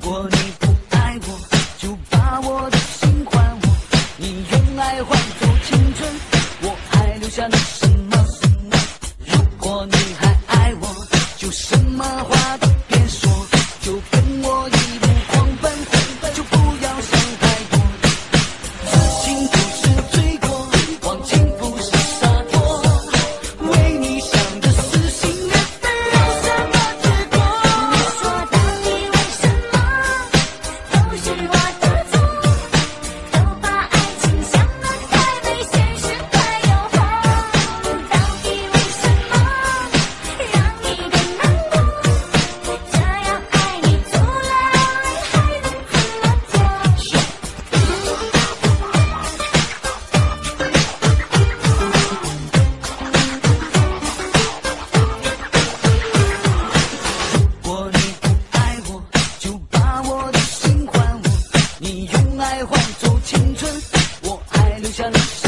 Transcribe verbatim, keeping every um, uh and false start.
果你不爱我，就把我的心还我。你用爱换走青春，我还留下了什么？如果你还爱我，就什么话都别说，就跟我一路狂奔，就不要想太多。此情不是罪过，忘情不是洒脱，为你想的撕心裂肺，有什么结果？你说到底为什么都是我的错？都把爱情想得太美，现实太诱惑。到底为什么让你更难过？这样爱你除了爱还能怎么做？如果你不爱我，就把我的心还我。你用爱换走青春，我还留下了什么？